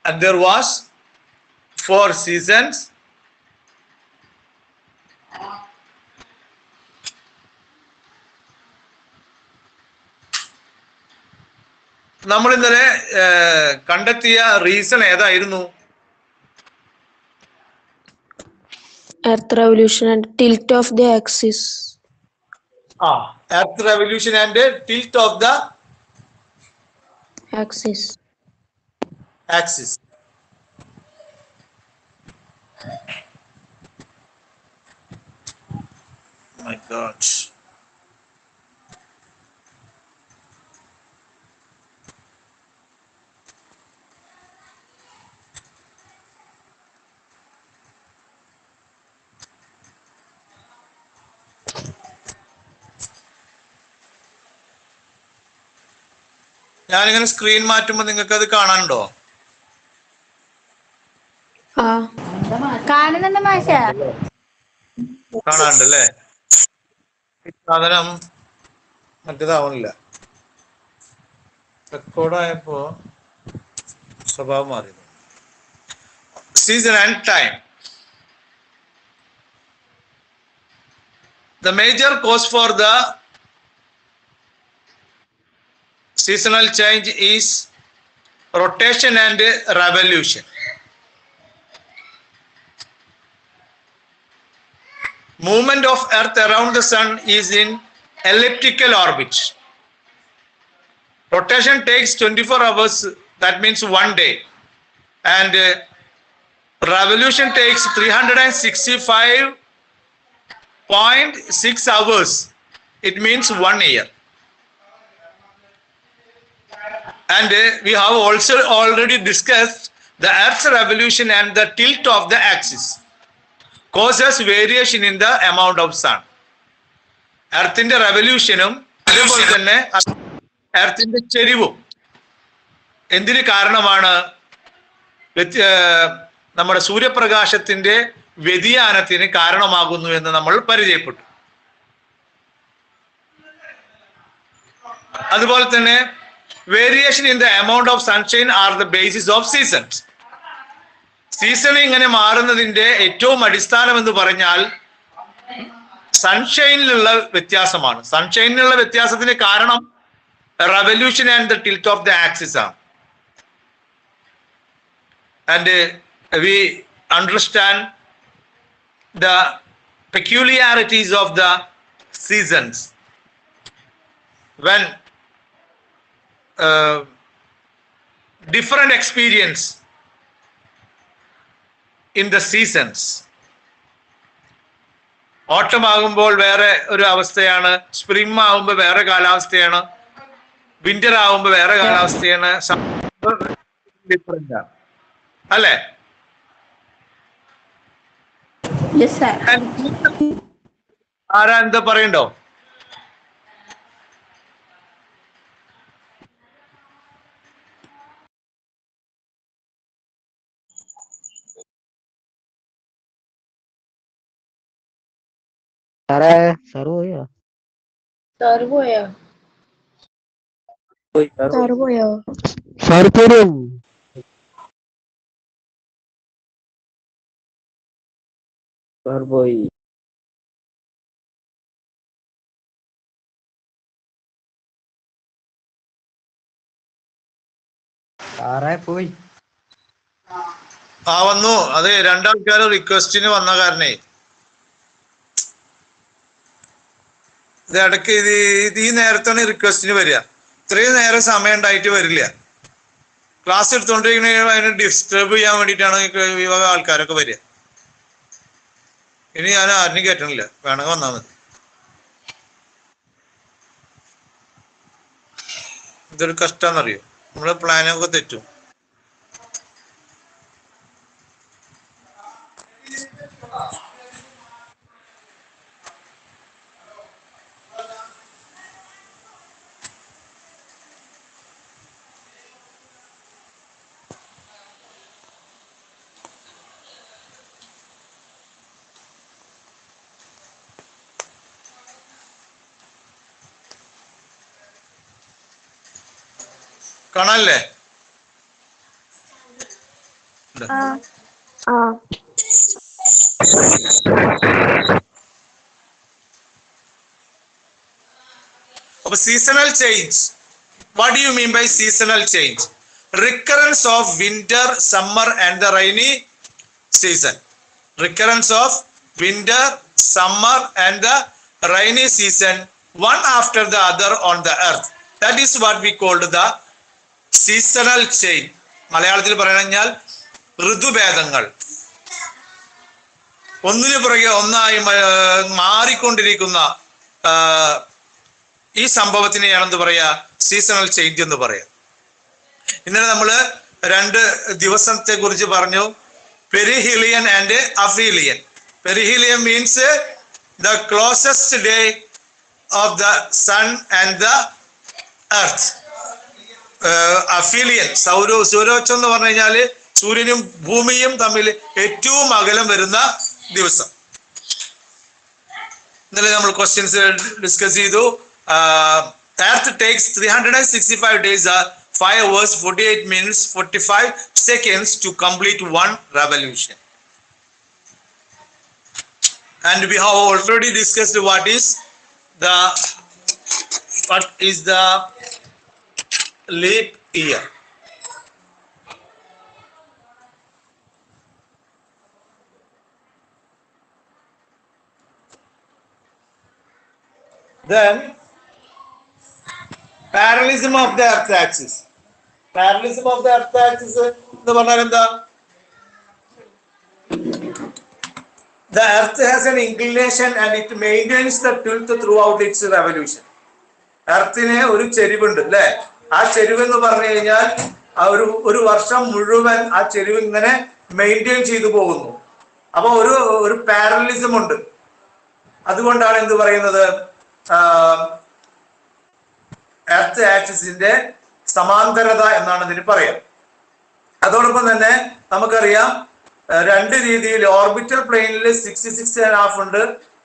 and there was 4 seasons. നമ്മൾ ഇന്നലെ കണ്ടെത്തിയ റീസൺ ഏതായിരുന്നു? Earth revolution and tilt of the axis. Earth revolution and tilt of the Axis. My God. ഞാനിങ്ങനെ screen മാറ്റുമ്പോൾ നിങ്ങൾക്ക് അത് കാണാനുണ്ടോ? കാണുന്നുണ്ട് മാഷ. കാണാനുണ്ടല്ലേ? സാധനം മറ്റേതാവണില്ല. റെക്കോർഡായപ്പോ സ്വഭാവം മാറി. Season and time. The major cause for the seasonal change is rotation and revolution. Movement of Earth around the Sun is in elliptical orbit. Rotation takes 24 hours, that means 1 day. And revolution takes 365.6 hours. It means 1 year. And we have also already discussed the Earth's revolution and the tilt of the axis causes variation in the amount of sun. Earthന്റെ revolutionും അതേപോലെ തന്നെ എർത്തിന്റെ ചെരിവും എന്തിന് കാരണമാണ്? നമ്മുടെ സൂര്യപ്രകാശത്തിന്റെ വ്യതിയാനത്തിന് കാരണമാകുന്നു എന്ന് നമ്മൾ പരിചയപ്പെട്ടു. അതുപോലെ തന്നെ variation in the amount of sunshine are the basis of seasons. Season ഇങ്ങനെ മാറുന്നതിന്റെ ഏറ്റവും അടിസ്ഥാനം എന്ന് പറഞ്ഞാൽ സൺഷൈനിലുള്ള വ്യത്യാസമാണ്. സൺഷൈനിലുള്ള വ്യത്യാസത്തിന് കാരണം revolution and the tilt of the axis ആണ്. And we understand the peculiarities of the seasons when different experience in the seasons. ഓട്ടം ആകുമ്പോൾ വേറെ ഒരു അവസ്ഥയാണ്, സ്പ്രിംഗ് ആകുമ്പോൾ വേറെ കാലാവസ്ഥയാണ്, വിന്റർ ആകുമ്പോൾ വേറെ കാലാവസ്ഥയാണ്, ഡിഫറെന്റ് ആണ് അല്ലേ? ആരാ എന്താ പറയണ്ടോ? വന്നു. അത് രണ്ടാൾക്കാർ റിക്വസ്റ്റിന് വന്ന കാരണേ ഇത് ഇടയ്ക്ക് ഈ നേരത്താണ് റിക്വസ്റ്റിന് വരിക. ഇത്രയും നേരം സമയം ഉണ്ടായിട്ട് വരില്ല. ക്ലാസ് എടുത്തോണ്ടിരിക്കുന്ന അതിനെ ഡിസ്റ്റർബ് ചെയ്യാൻ വേണ്ടിയിട്ടാണ് ഈ വക ആൾക്കാരൊക്കെ വരിക. ഇനി ഞാൻ ആരും കേട്ടണില്ല, വേണമെങ്കിൽ വന്നാൽ മതി. ഇതൊരു കഷ്ടാന്നറിയോ, നമ്മളെ പ്ലാനൊക്കെ തെറ്റും. കാണാനല്ലേ? നമുക്ക്? അപ്പൊ seasonal change, what do you mean by seasonal change? Recurrence of winter, summer and the rainy season. Recurrence of winter, summer and the rainy season, one after the other on the earth. That is what we called the seasonal change. മലയാളത്തിൽ പറഞ്ഞാൽ ഋതുഭേദങ്ങൾ, ഒന്നിനു പുറകെ ഒന്നായി മാറിക്കൊണ്ടിരിക്കുന്ന ഈ സംഭവത്തിനെയാണ് എന്ത് പറയാ? Seasonal change എന്ന് പറയാം. ഇന്നലെ നമ്മള് 2 ദിവസത്തെ കുറിച്ച് പറഞ്ഞു, perihelion and aphelion. Perihelion means the closest day of the sun and the earth. Aphelion, സൗരോച്ചം എന്ന് പറഞ്ഞു കഴിഞ്ഞാല് സൂര്യനും ഭൂമിയും തമ്മിൽ ഏറ്റവും അകലം വരുന്ന ദിവസം. ഇന്നലെ നമ്മൾ ക്വസ്റ്റ്യൻസ് ഡിസ്കസ് ചെയ്തു. Earth takes 365 days, 5 hours, 48 minutes, 45 seconds to complete one revolution. And we have already discussed what is the leap year. Then parallelism of the earth axis. Parallelism of the earth axis എന്ന് പറഞ്ഞാൽ എന്താ? The earth has an inclination and it maintains the tilt throughout its revolution. എർത്തിന് ഒരു ചെരിവുണ്ട് അല്ലെ? ആ ചെരിവ് എന്ന് പറഞ്ഞു കഴിഞ്ഞാൽ ഒരു വർഷം മുഴുവൻ ആ ചെരിവ് ഇങ്ങനെ മെയിൻറ്റെയിൻ ചെയ്തു പോകുന്നു. അപ്പൊ ഒരു പാരലിസം ഉണ്ട്. അതുകൊണ്ടാണ് എന്ത് പറയുന്നത്? എർത്ത് ആക്സിസിന്റെ സമാന്തരത എന്നാണ് ഇതിന് പറയാം. അതോടൊപ്പം തന്നെ നമുക്കറിയാം 2 രീതിയിൽ ഓർബിറ്റൽ പ്ലെയിനിൽ 66.5 ഉണ്ട്,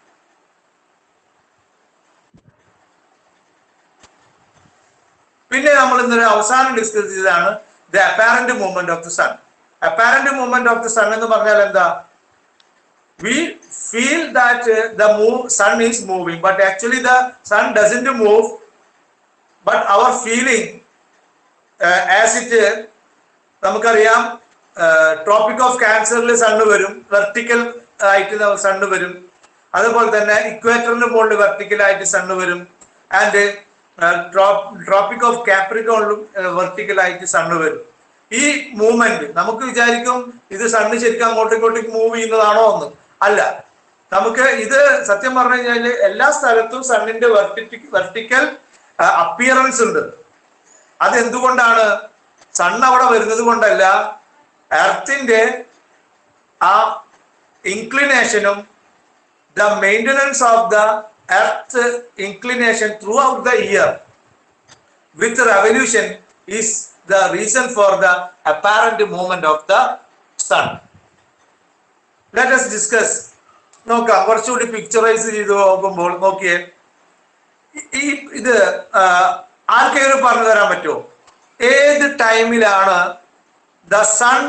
പിന്നെ നമ്മൾ ഇന്നലെ അവസാനം ഡിസ്കസ് ചെയ്തതാണ് the apparent movement of the sun. Apparent movement of the sun എന്ന് പറഞ്ഞാൽ എന്താ? We feel that the sun is moving, but actually the sun doesn't move. But our feeling as it, നമുക്കറിയാം ട്രോപ്പിക് ഓഫ് ക്യാൻസറിൽ sun വരും, vertical ആയിട്ട് sun വരും. അതുപോലെ തന്നെ ഇക്വേറ്ററിന് മുകളിൽ വെർട്ടിക്കൽ ആയിട്ട് സണ്ണ് വരും. ആൻഡ് ട്രോപ്പിക് ഓഫ് കാപ്രിക്കോണിലും വെർട്ടിക്കൽ ആയിട്ട് സണ്ണ് വരും. ഈ മൂവ്മെന്റ് നമുക്ക് വിചാരിക്കും ഇത് സണ്ണ് ശരിക്കും അങ്ങോട്ടും ഇങ്ങോട്ടും മൂവ് ചെയ്യുന്നതാണോ എന്ന്. അല്ല, നമുക്ക് ഇത് സത്യം പറഞ്ഞു കഴിഞ്ഞാൽ എല്ലാ സ്ഥലത്തും സണ്ണിന്റെ വെർട്ടിക്കൽ അപ്പിയറൻസ് ഉണ്ട്. അതെന്തുകൊണ്ടാണ്? സണ്ണ് അവിടെ വരുന്നത് കൊണ്ടല്ല, എർത്തിന്റെ ആ ഇൻക്ലിനേഷനും the maintenance of the earth inclination throughout the year with revolution is the reason for the apparent movement of the sun. Let us discuss. നോക്കാം, കുറച്ചുകൂടി പിക്ചറൈസ് ചെയ്ത് നോക്കുമ്പോൾ നോക്കിയേ, ഇത് ആർക്കെങ്കിലും പറഞ്ഞു തരാൻ പറ്റുമോ? ഏത് ടൈമിലാണ് the sun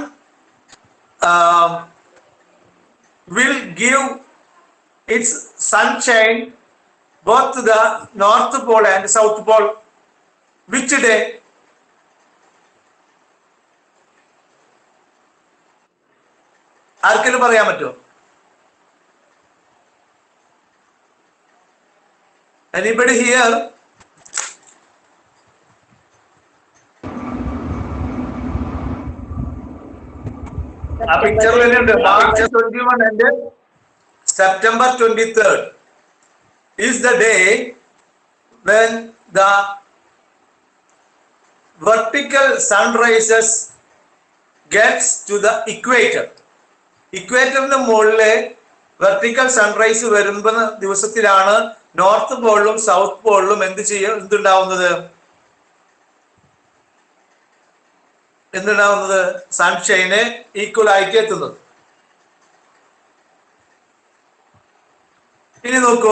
will give its sunshine both to the north pole and south pole? Which day? ആർക്കെങ്കിലും പറയാൻ പറ്റുമോ? Anybody here? ആ പിക്ചർ തന്നെയുണ്ട്. March 21 and September 23rd is the day when the vertical sun rises gets to the equator. ഇക്വേറ്ററിന് മുകളിലെ vertical sunrise വരുന്ന ദിവസത്തിലാണ് north പോളിലും സൗത്ത് പോളിലും എന്തുണ്ടാവുന്നത്? സൺഷൈന് ഈക്വൽ ആയിട്ട് എത്തുന്നത്. ഇനി നോക്കൂ,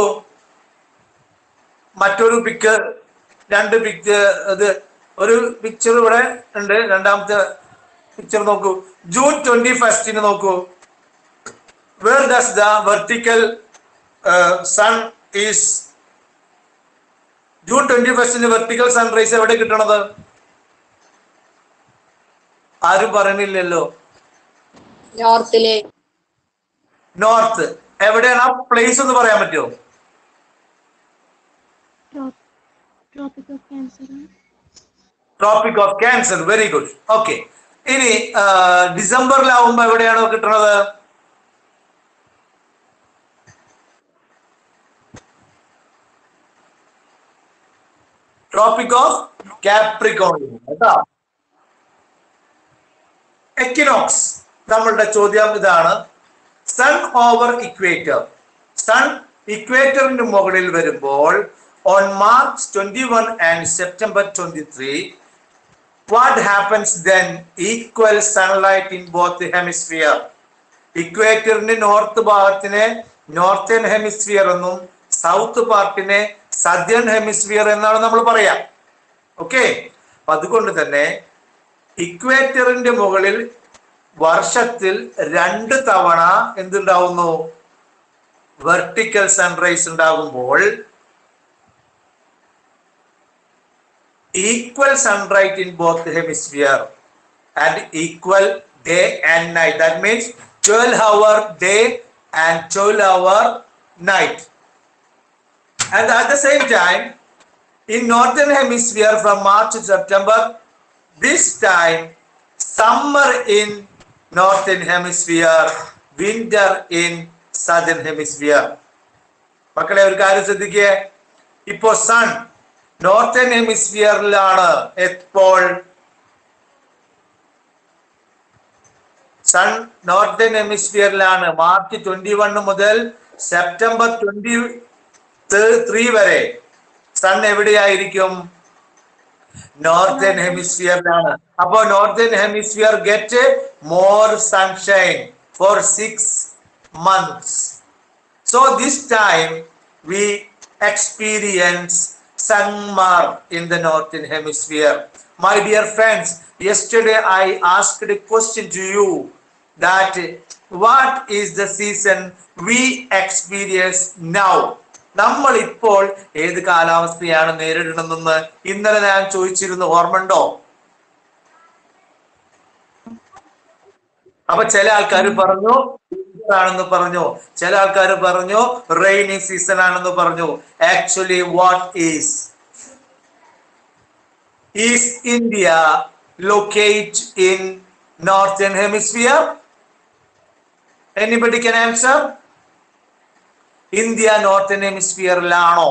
മറ്റൊരു പിക്ചർ, 2 പിക്ചർ, ഒരു പിക്ചർ ഇവിടെ ഉണ്ട്. രണ്ടാമത്തെ പിക്ചർ നോക്കൂ. ജൂൺ 21 നോക്കൂ. Where does the vertical sun is? June 21 vertical sunrise എവിടെ കിട്ടണത്? ആരും പറയണില്ലല്ലോ. നോർത്ത്. എവിടെയാണ് ആ പ്ലേസ് ഒന്ന് പറയാൻ പറ്റുമോ? Tropic of cancer. Very good. Okay. ഇനി ഡിസംബറിലാവുമ്പോ എവിടെയാണോ കിട്ടണത്? ട്രോപ്പിക് ഓഫ് കാപ്രിക്കോണിയം കേട്ടോ. എക്വിനോക്സ്. നമ്മളുടെ ചോദ്യം ഇതാണ്. Sun over equator. സൺ ഇക്വേറ്ററിന് മുകളിൽ വരുമ്പോൾ on March 21 and September 23, what happens then? Equal sunlight in both the hemisphere. ഇക്വേറ്ററിന് നോർത്ത് ഭാഗത്തിനെ നോർത്തേൺ ഹെമിസ്ഫിയർ എന്നും സൗത്ത് പാർട്ടിനെ സദേൺ ഹെമിസ്ഫിയർ എന്നാണ് നമ്മൾ പറയാ. ഓക്കെ. അതുകൊണ്ട് തന്നെ ഇക്വേറ്ററിന്റെ മുകളിൽ വർഷത്തിൽ 2 തവണ എന്തുണ്ടാവുന്നു? വെർട്ടിക്കൽ സൺറൈസ് ഉണ്ടാകുമ്പോൾ equal sunlight in both the hemisphere and equal day and night. That means 12-hour day and 12-hour night. And at the same time, in northern hemisphere from March to September, this time summer in northern hemisphere, winter in southern hemisphere. മക്കളെ ഒരു കാര്യം ശ്രദ്ധിക്കേ. ഇപ്പോ sun northern ഹെമിസ്ഫിയറിലാണ്. എപ്പോൾ? Sun northern ഹെമിസ്ഫിയറിലാണ്. March 21 മുതൽ September 23 വരെ sun എവിടെയായിരിക്കും? Northern ഹെമിസ്ഫിയറിലാണ്. അപ്പോ northern hemisphere get more sunshine for 6 months. So this time we experience summer in the northern hemisphere. My dear friends, yesterday I asked a question to you that what is the season we experience now? നമ്മൾ ഇപ്പോൾ ഏത് കാലാവസ്ഥയാണ് നേരിടണമെന്ന് ഇന്നലെ ഞാൻ ചോദിച്ചിരുന്നു. ഓർമ്മയുണ്ടോ? അപ്പൊ ചില ആൾക്കാർ പറഞ്ഞു ആണെന്ന് പറഞ്ഞു, ചില ആൾക്കാർ പറഞ്ഞു റെയിനി സീസൺ ആണെന്ന് പറഞ്ഞു. Actually what is India locate in northern hemisphere? Anybody can answer? India northern ഹെമിസ്ഫിയറിലാണോ?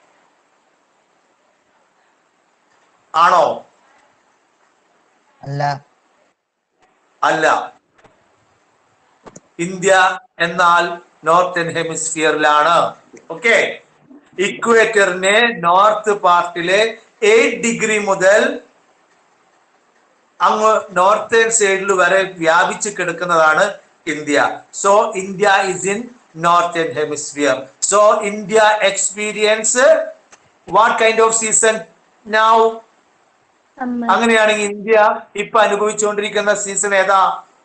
ആണോ? അല്ല. ഇന്ത്യ എന്നാൽ നോർത്തേൺ ഹെമിസ്ഫിയറിലാണ്. ഓക്കെ. ഇക്വേറ്ററിനെ നോർത്ത് പാർട്ടിലെ 8 ഡിഗ്രി മുതൽ അങ്ങ് നോർത്തേൺ സൈഡിൽ വരെ വ്യാപിച്ചു കിടക്കുന്നതാണ് India. So India is in northern hemisphere. So India experience what kind of season now? അങ്ങനെയാണെങ്കിൽ ഇന്ത്യ ഇപ്പൊ അനുഭവിച്ചുകൊണ്ടിരിക്കുന്ന സീസൺ ഏതാ?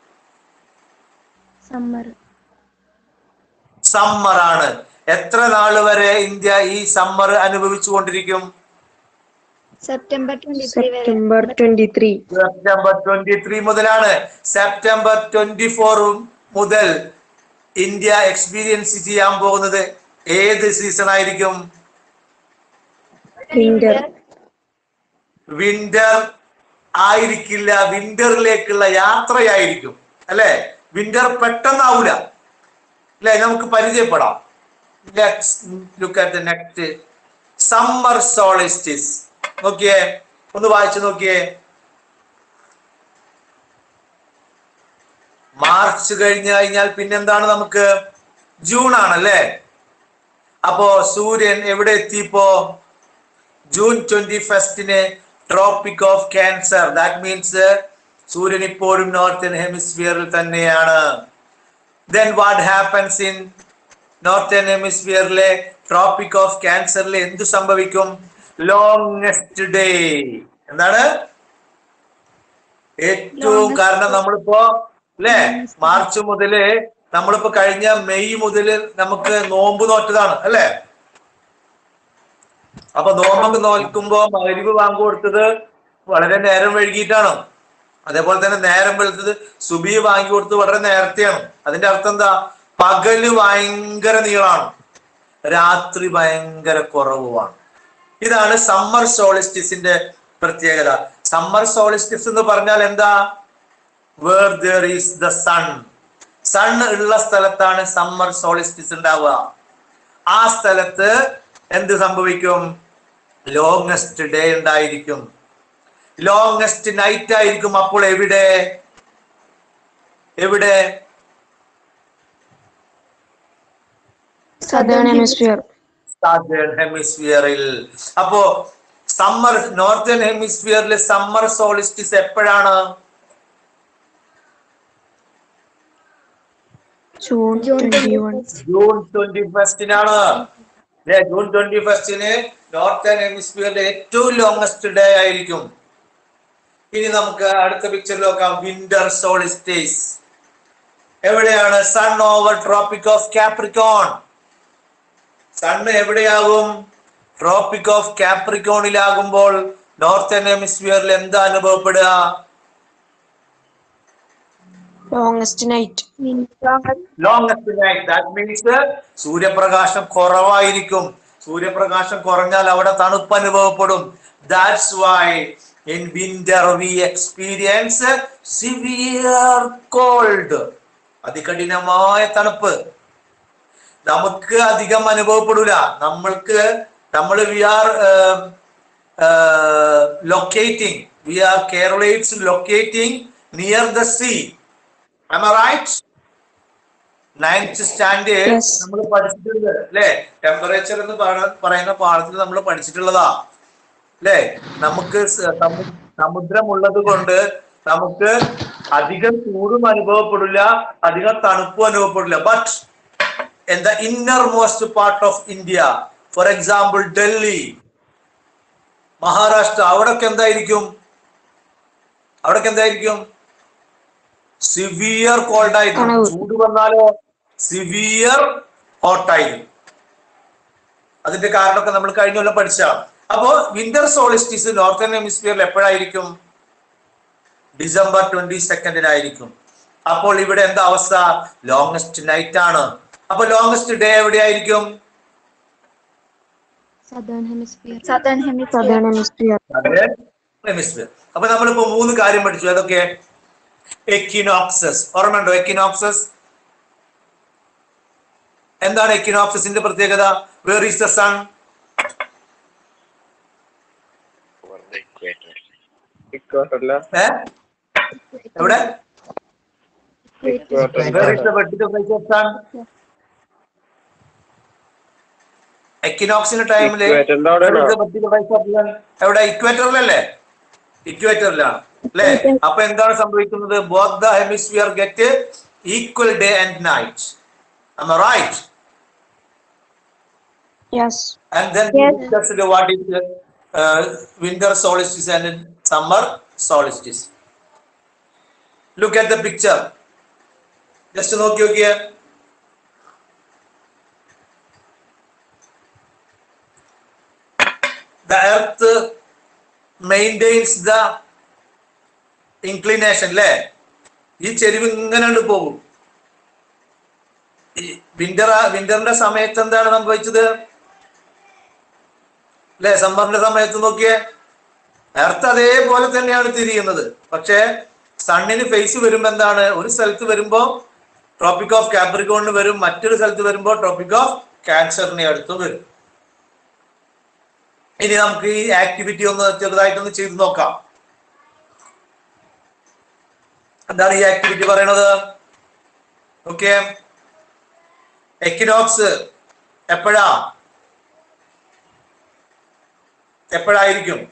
സമ്മർ ആണ്. എത്ര നാള് വരെ ഇന്ത്യ ഈ സമ്മർ അനുഭവിച്ചുകൊണ്ടിരിക്കും? സെപ്റ്റംബർ 23 മുതലാണ്. സെപ്റ്റംബർ 24 മുതൽ ഇന്ത്യ എക്സ്പീരിയൻസ് ചെയ്യാൻ പോകുന്നത് ഏത് സീസൺ ആയിരിക്കും? വിന്റർ ആയിരിക്കില്ല, വിന്ററിലേക്കുള്ള യാത്രയായിരിക്കും. അല്ലെ? വിന്റർ പെട്ടെന്നാവൂല. അല്ലെ? നമുക്ക് പരിചയപ്പെടാം. Let's look at the next. Summer solstice. നോക്കിയേ, ഒന്ന് വായിച്ചു നോക്കിയേ. മാർച്ച് കഴിഞ്ഞു കഴിഞ്ഞാൽ പിന്നെന്താണ് നമുക്ക്? ജൂൺ ആണല്ലേ? അപ്പോ സൂര്യൻ എവിടെ എത്തിയപ്പോ? June 21 Tropic of Cancer. That means സൂര്യൻ ഇപ്പോഴും നോർത്തേൺ ഹെമിസ്ഫിയറിൽ തന്നെയാണ്. Then what happens in northern ഹെമിസ്ഫിയറിലെ ട്രോപ്പിക് ഓഫ് ക്യാൻസറിൽ എന്ത് സംഭവിക്കും? Longest day. എന്താണ്? ഏറ്റവും കാരണം നമ്മളിപ്പോ അല്ലെ മാർച്ച് മുതല് നമ്മളിപ്പോ കഴിഞ്ഞ മെയ് മുതല് നമുക്ക് നോമ്പ് നോറ്റതാണ് അല്ലെ. അപ്പൊ നോമ്പൊക്കെ നോൽക്കുമ്പോ മഗ്‌രിബ് ബാങ്ക് കൊടുത്തത് വളരെ നേരം വൈകിട്ടാണ്. അതേപോലെ തന്നെ നേരം വെളുത്തത് സുബഹി വാങ്ങി കൊടുത്തത് വളരെ നേരത്തെയാണ്. അതിന്റെ അർത്ഥം എന്താ? പകല് ഭയങ്കര നീളാണ്, രാത്രി ഭയങ്കര കുറവുമാണ്. ഇതാണ് സമ്മർ സോളിസ്റ്റിസിന്റെ പ്രത്യേകത. സമ്മർ സോളിസ്റ്റിസ് എന്ന് പറഞ്ഞാൽ എന്താ? Where there is the sun. Sun ഉള്ള സ്ഥലത്താണ് സമ്മർ സോളിസ്റ്റിസ് ഉണ്ടാവുക. ആ സ്ഥലത്ത് എന്ത് സംഭവിക്കും? ലോങ്സ്റ്റ് ഡേ ഉണ്ടായിരിക്കും, ലോങ്സ്റ്റ് നൈറ്റ് ആയിരിക്കും. അപ്പോൾ എവിടെ എവിടെ? Southern Hemisphere. സദേൺ ഹെമിസ്ഫിയറിൽ. അപ്പോ സമ്മർ നോർത്തേൺ ഹെമിസ്ഫിയറിലെ സമ്മർ സോളിസ്റ്റിസ് എപ്പോഴാണ്? June 21. ജൂൺ 21-നാണ്. ജൂൺ 21-ന് നോർത്തേൺ ഹെമിസ്ഫിയറിലെ ഏറ്റവും ലോങ്സ്റ്റ് ഡേ ആയിരിക്കും. ഇനി നമുക്ക് അടുത്ത പിക്ചറിൽ നോക്കാം. വിന്റർ സോളിസ്റ്റിസ് എവിടെയാണ്? Sun over Tropic of Capricorn. Sun എവിടെയാകും? ട്രോപ്പിക് ഓഫ് കാപ്രിക്കോണിലാകുമ്പോൾ നോർത്തേൺ ഹെമിസ്ഫിയറിൽ എന്താ അനുഭവപ്പെടുക? Longest night. Longest night. That means സൂര്യപ്രകാശം കുറവായിരിക്കും. സൂര്യപ്രകാശം കുറഞ്ഞാൽ അവിടെ തണുപ്പ് അനുഭവപ്പെടും. That's why in winter we experience severe cold. അതികഠിനമായ തണുപ്പ് നമുക്ക് അധികം അനുഭവപ്പെടൂല. നമ്മൾ we are locating, we are Keralese locating near the sea. Am I right? 9th standard നമ്മൾ പഠിച്ചിട്ടുണ്ട് അല്ലെ. ടെമ്പറേച്ചർ എന്ന് പറയുന്ന പാഠത്തിൽ നമ്മൾ പഠിച്ചിട്ടുള്ളതാ അല്ലെ. നമുക്ക് സമുദ്രമുള്ളത് കൊണ്ട് നമുക്ക് അധികം ചൂടും അനുഭവപ്പെടില്ല, അധികം തണുപ്പും അനുഭവപ്പെടില്ല. But in the innermost part of India, for example Delhi, Maharashtra, അവിടൊക്കെ എന്തായിരിക്കും? സിവിയർ കോൾഡ് ആയിരിക്കും. ചൂട് വന്നാലോ സിവിയർ ഹോട്ട് ആയിരിക്കും. അതിന്റെ കാരണമൊക്കെ നമ്മൾ കഴിഞ്ഞ കൊല്ലം പഠിച്ചതാണ്. അപ്പോ വിന്റർ സോളിസ്റ്റിസ് നോർത്തേൺ ഹെമിസ്ഫിയറിൽ എപ്പോഴായിരിക്കും? ഡിസംബർ 22-നായിരിക്കും. അപ്പോൾ ഇവിടെ എന്താ അവസ്ഥ? ലോങ്സ്റ്റ് നൈറ്റ് ആണ്. അപ്പൊ ലോങ്സ്റ്റ് ഡേ എവിടെയായിരിക്കും? Southern Hemisphere. അപ്പൊ നമ്മളിപ്പോ 3 കാര്യം പഠിച്ചു. അതൊക്കെ എക്വിനോക്സസ്. ഓർമ്മയുണ്ടോ എക്വിനോക്സസ്? എന്താണ് എക്വിനോക്സസിന്റെ പ്രത്യേകത? Where is the sun? എവിടെ? Where is the vertical place of sun? എക്വിനോക്സിന്റെ ടൈമില് എവിടെ? ഇക്വേറ്ററിലല്ലേ? ഇക്വേറ്ററിലാണ് അല്ലെ. അപ്പൊ എന്താണ് സംഭവിക്കുന്നത്? Both the hemisphere get equal day and night. Am I right? Yes. And then we discussed what is winter solstice and summer solstice. Look at the picture. Just നോക്കി നോക്കിയേ. The earth maintains the inclination അല്ലേ. ഈ ചെരിവ് ഇങ്ങനെ പോകും. വിന്ററിന്റെ സമയത്ത് എന്താണ് സംഭവിച്ചത് അല്ലെ? സമ്മറിന്റെ സമയത്ത് നോക്കിയേ, എർത്ത് അതേപോലെ തന്നെയാണ് തിരിയുന്നത്. പക്ഷെ സണ്ണിന് ഫേസ് വരുമ്പോ എന്താണ്? ഒരു സ്ഥലത്ത് വരുമ്പോ ട്രോപ്പിക് ഓഫ് കാപ്രിക്കോണിന് വരും, മറ്റൊരു സ്ഥലത്ത് വരുമ്പോ ട്രോപ്പിക് ഓഫ് ക്യാൻസറിനെ അടുത്ത് വരും. ഇനി നമുക്ക് ഈ ആക്ടിവിറ്റി ഒന്ന് ചെറുതായിട്ടൊന്ന് ചെയ്ത് നോക്കാം. എന്താണ് ഈ ആക്ടിവിറ്റി പറയണത്? ഓക്കെ, എക്വിനോക്സ് എപ്പോഴായിരിക്കും?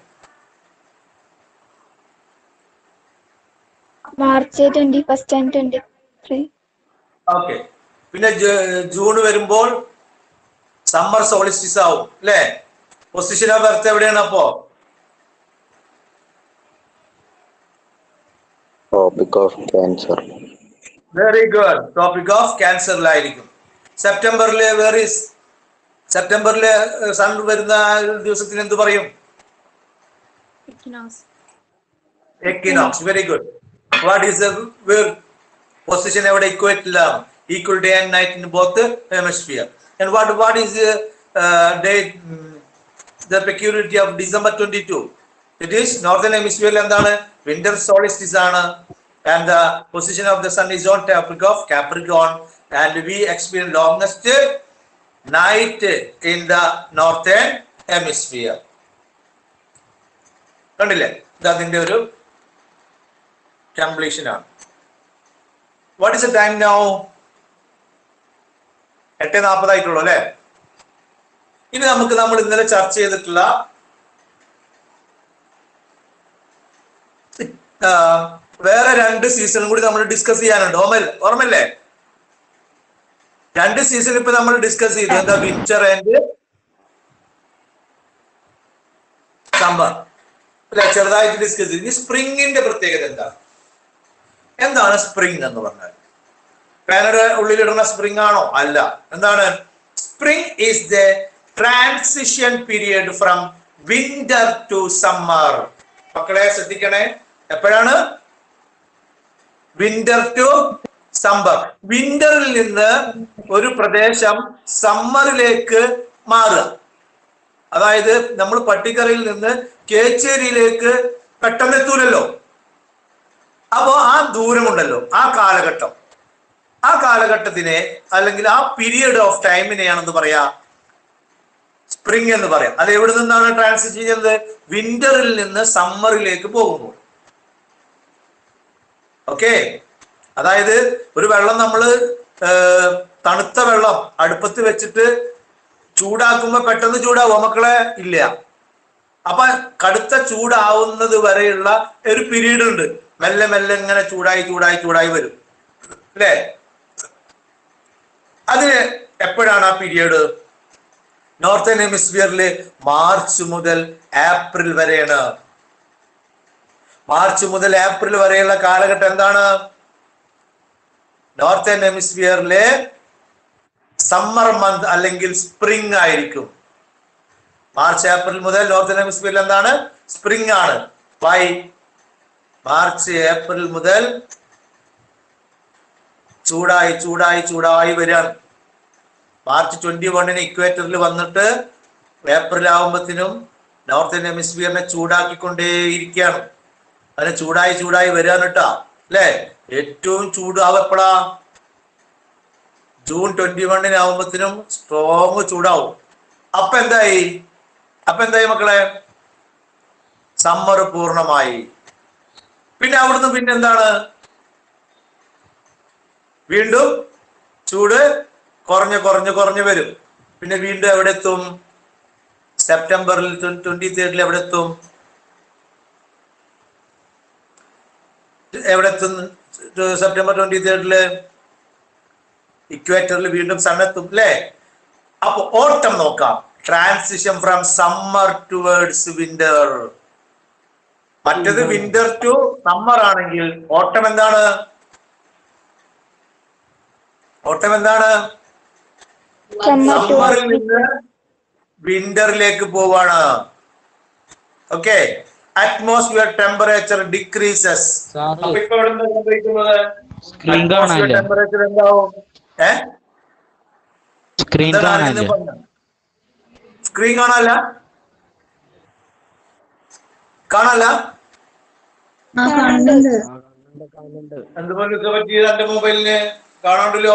March 21 and 23. ഓക്കെ, പിന്നെ ജൂൺ വരുമ്പോൾ സമ്മർ സോളിസ്റ്റിസ് ആവും അല്ലെ. പൊസിഷൻ ഓഫ് എർത്ത് എവിടെയാണ്? അപ്പോ Tropic of Cancer. Very good. Tropic of ക്യാൻസറിലായിരിക്കും. സെപ്റ്റംബറിലെ സെപ്റ്റംബറിലെ സൺ വരുന്ന ദിവസത്തിന് എന്ത് പറയും? Equinox. Very good. What is the position? എവിടെ? ഇക്വേറ്ററിലാണ്. Equal day and night in both hemisphere. And what is date, the peculiarity of December 22? It is northern hemisphere എന്താണ്? Winter solstice ആണ്. And the position of the sun is on topic of Capricorn, and we experience longest night in the northern hemisphere. കണ്ടില്ലേ? ഇത് അതിന്റെ ഒരു completion ആണ്. What is the time now? 8:40 ആയിട്ടുള്ളൂ അല്ലേ? ഇനി നമ്മൾ ഇന്നലെ ചർച്ച ചെയ്തിട്ടുള്ള വേറെ 2 സീസണും കൂടി നമ്മൾ ഡിസ്കസ് ചെയ്യാനുണ്ട്. ഓർമ്മല്ലേ? 2 സീസൺ ഇപ്പൊ നമ്മൾ ഡിസ്കസ് ചെയ്തു. എന്താ? വിന്റർ ആൻഡ് സമ്മർ അല്ലെ? ചെറുതായിട്ട് ഡിസ്കസ് ചെയ്തു. ഇനി സ്പ്രിങ്ങിന്റെ പ്രത്യേകത എന്താണ് സ്പ്രിങ് എന്ന് പറഞ്ഞാൽ? ഫാനയുടെ ഉള്ളിലിടുന്ന സ്പ്രിങ് ആണോ? അല്ല. എന്താണ്? Spring is the transition period from winter to summer. മക്കളെ ശ്രദ്ധിക്കണേ, എപ്പോഴാണ്? Winter to summer. വിന്ററിൽ നിന്ന് ഒരു പ്രദേശം സമ്മറിലേക്ക് മാറുക. അതായത് നമ്മൾ പട്ടിക്കരയിൽ നിന്ന് കേച്ചേരിയിലേക്ക് പെട്ടെന്ന് എത്തൂലല്ലോ. അപ്പോ ആ ദൂരമുണ്ടല്ലോ, ആ കാലഘട്ടത്തിനെ അല്ലെങ്കിൽ ആ പീരിയഡ് ഓഫ് ടൈമിനെയാണെന്ന് പറയാ സ്പ്രിംഗ് എന്ന് പറയാം. അത് എവിടെ നിന്നാണ് ട്രാൻസിറ്റ് ചെയ്യുന്നത്? വിന്ററിൽ നിന്ന് സമ്മറിലേക്ക് പോകുമ്പോൾ. ഓക്കെ. അതായത് ഒരു വെള്ളം നമ്മൾ തണുത്ത വെള്ളം അടുപ്പത്ത് വെച്ചിട്ട് ചൂടാക്കുമ്പോ പെട്ടെന്ന് ചൂടാവോ മക്കളെ? ഇല്ല. അപ്പൊ കടുത്ത ചൂടാവുന്നത് വരെയുള്ള ഒരു പീരീഡ് ഉണ്ട്. മെല്ലെ മെല്ലെ ഇങ്ങനെ ചൂടായി വരും അല്ലേ? അത് എപ്പോഴാണ് ആ പീരിയഡ്? നോർത്തേൺ ഹെമിസ്ഫിയറിൽ മാർച്ച് മുതൽ ഏപ്രിൽ വരെയാണ്. മാർച്ച് മുതൽ ഏപ്രിൽ വരെയുള്ള കാലഘട്ടം എന്താണ്? നോർത്തേൺ ഹെമിസ്ഫിയറിലെ സമ്മർ മന്ത് അല്ലെങ്കിൽ സ്പ്രിംഗ് ആയിരിക്കും. മാർച്ച് ഏപ്രിൽ മുതൽ നോർത്തേൺ ഹെമിസ്ഫിയറിൽ എന്താണ്? സ്പ്രിംഗ് ആണ്. വൈ? മാർച്ച് ഏപ്രിൽ മുതൽ ചൂടായി വരികയാണ്. മാർച്ച് 21 ഇക്വേറ്ററിൽ വന്നിട്ട് ഏപ്രിൽ ആവുമ്പത്തിനും നോർത്തേൺ ഹെമിസ്ഫിയറിനെ ചൂടാക്കിക്കൊണ്ടേയിരിക്കുകയാണ്. അതിന് ചൂടായി വരികയാണ് കേട്ടാ അല്ലെ? ഏറ്റവും ചൂടാവും എപ്പോഴാ? ജൂൺ 21 ആവുമ്പത്തിനും സ്ട്രോങ് ചൂടാവും. അപ്പൊ എന്തായി മക്കളെ? സമ്മർ പൂർണ്ണമായി. പിന്നെ അവിടുന്ന് പിന്നെന്താണ്? വീണ്ടും ചൂട് കുറഞ്ഞു വരും. പിന്നെ വീണ്ടും എവിടെ എത്തും? സെപ്റ്റംബറിൽ 23 എവിടെ എത്തും? സെപ്റ്റംബർ 23 ഇക്വേറ്ററിൽ വീണ്ടും സൺ എത്തും അല്ലേ? അപ്പൊ ഓട്ടം നോക്കാം. Transition from summer towards winter. മറ്റത് വിന്റർ ടു സമ്മർ ആണെങ്കിൽ ഓട്ടം എന്താണ്? സമ്മറിൽ നിന്ന് വിന്ററിലേക്ക് പോവാണ്. ഓക്കെ. Atmosphere temperature decreases. അപ്പൊ ഇപ്പൊ ഇവിടെ സംഭവിക്കുന്നത് അറ്റ്മോസ്ഫിയർ ടെമ്പറേച്ചർ എന്താവും? സ്ക്രീൻ കാണാല്ല? എന്തുപോലെ പറ്റിയത്? എന്റെ മൊബൈലിന് കാണാണ്ടല്ലോ.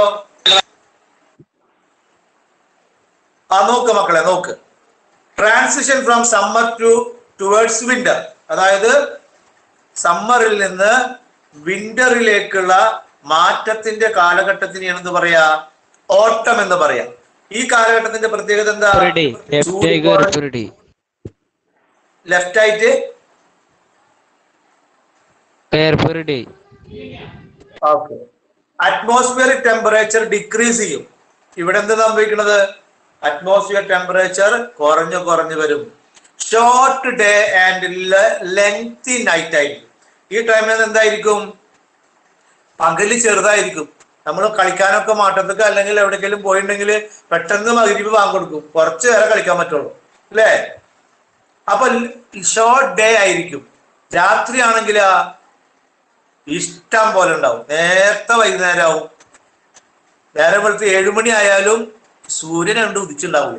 നോക്ക് മക്കളെ, നോക്ക്. Transition from summer towards winter. അതായത് സമ്മറിൽ നിന്ന് വിന്ററിലേക്കുള്ള മാറ്റത്തിന്റെ കാലഘട്ടത്തിനെയാണ് എന്ത് പറയാ? ഓട്ടം എന്ന് പറയാം. ഈ കാലഘട്ടത്തിന്റെ പ്രത്യേകത എന്താ? ലെഫ്റ്റ് ആയിട്ട് അറ്റ്മോസ്ഫിയറിക് ടെമ്പറേച്ചർ ഡിക്രീസ് ചെയ്യും. ഇവിടെ എന്ത് സംഭവിക്കുന്നത്? അറ്റ്മോസ്ഫിയർ ടെമ്പറേച്ചർ കുറഞ്ഞു വരും. Short day and lengthy night ആയിരിക്കും. ഈ ടൈമിൽ എന്തായിരിക്കും? പകല് ചെറുതായിരിക്കും. നമ്മൾ കളിക്കാനൊക്കെ മാറ്റത്തൊക്കെ അല്ലെങ്കിൽ എവിടെയെങ്കിലും പോയിട്ടുണ്ടെങ്കിൽ പെട്ടെന്ന് മഗ്‌രിബ് ബാങ്ക് കൊടുക്കും, കുറച്ചു നേരം കളിക്കാൻ പറ്റുള്ളൂ അല്ലേ? അപ്പൊ ഷോർട്ട് ഡേ ആയിരിക്കും. രാത്രി ആണെങ്കിൽ ഇഷ്ടം പോലെ ഉണ്ടാവും, നേരത്തെ വൈകുന്നേരം ആവും. നേരെ വെളുത്ത് 7 മണി ആയാലും സൂര്യൻ കണ്ട് ഉദിച്ചുണ്ടാവില്ല.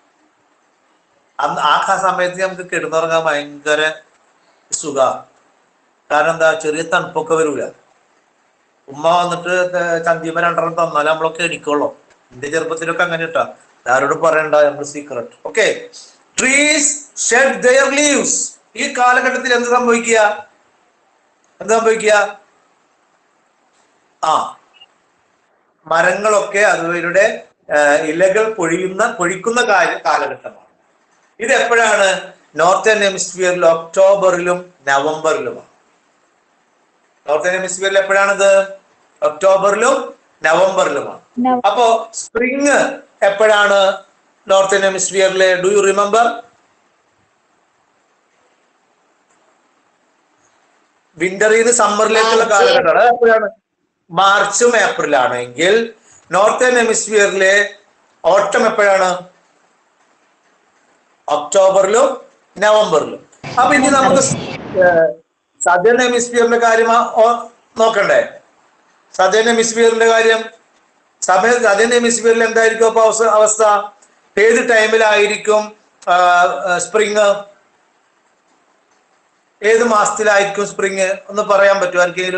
ആ സമയത്ത് നമുക്ക് കിടന്നുറങ്ങാൻ ഭയങ്കര സുഖ. കാരണം എന്താ, ചെറിയ തണുപ്പൊക്കെ വരൂല. ഉമ്മ വന്നിട്ട് ചന്തിമ 2 തന്നാലും നമ്മളൊക്കെ എണിക്കുള്ളൂ. എന്റെ ചെറുപ്പത്തിലൊക്കെ അങ്ങനെ ഇട്ടാ, ആരോടും പറയണ്ട, നമ്മൾ secret. Okay. Trees shed their leaves. ഈ കാലഘട്ടത്തിൽ എന്ത് സംഭവിക്കുക? മരങ്ങളൊക്കെ അവരുടെ ഇലകൾ പൊഴിക്കുന്ന കാലഘട്ടമാണ്. ഇത് എപ്പോഴാണ്? നോർത്തേൺ ഹെമിസ്ഫിയറിൽ ഒക്ടോബറിലും നവംബറിലുമാണ്. നോർത്തേൺ ഹെമിസ്ഫിയറിൽ എപ്പോഴാണിത്? ഒക്ടോബറിലും നവംബറിലുമാണ്. അപ്പോ സ്പ്രിങ് എപ്പോഴാണ് നോർത്തേൺ ഹെമിസ്ഫിയറിലെ? Do you remember? വിന്ററിൽ നിന്ന് സമ്മറിലേക്കുള്ള കാലഘട്ടമാണ്. അത് എപ്പോഴാണ്? മാർച്ചും ഏപ്രിലാണെങ്കിൽ നോർത്തേൺ ഹെമിസ്ഫിയറിലെ ഓട്ടം എപ്പോഴാണ്? ഒക്ടോബറിലും നവംബറിലും. അപ്പൊ ഇനി നമുക്ക് സദേൺ ഹെമിസ്ഫിയറിന്റെ കാര്യം നോക്കണ്ടേ? സദേൺ ഹെമിസ്ഫിയറിന്റെ കാര്യം. സദേൺ ഹെമിസ്ഫിയറിൽ എന്തായിരിക്കും അപ്പൊ അവസ്ഥ? ഏത് ടൈമിലായിരിക്കും സ്പ്രിങ്? ഏത് മാസത്തിലായിരിക്കും സ്പ്രിങ്? ഒന്ന് പറയാൻ പറ്റുമോ ആർക്കെങ്കിലും?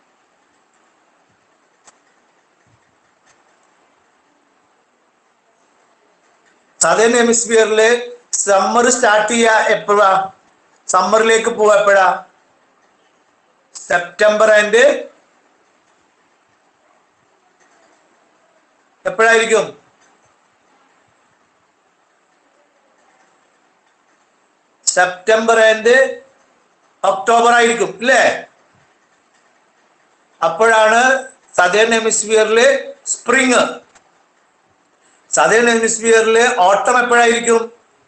സദേൺ ഹെമിസ്ഫിയറില് സമ്മർ സ്റ്റാർട്ട് ചെയ്യാ എപ്പോഴാ? സമ്മറിലേക്ക് പോവാ എപ്പോഴാ? സെപ്റ്റംബർ ആൻഡ് എപ്പോഴായിരിക്കും? സെപ്റ്റംബർ ആൻഡ് ഒക്ടോബർ ആയിരിക്കും അല്ലേ? അപ്പോഴാണ് സദേൺ ഹെമിസ്ഫിയറില് സ്പ്രിങ്. സദേൺ ഹെമിസ്ഫിയറില് ഓട്ടം എപ്പോഴായിരിക്കും?